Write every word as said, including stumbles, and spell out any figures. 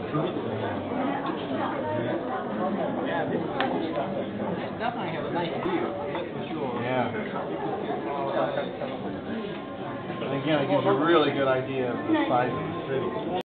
Definitely have a nice view, that's for sure. Yeah. And again, it gives you a really good idea of the size of the city.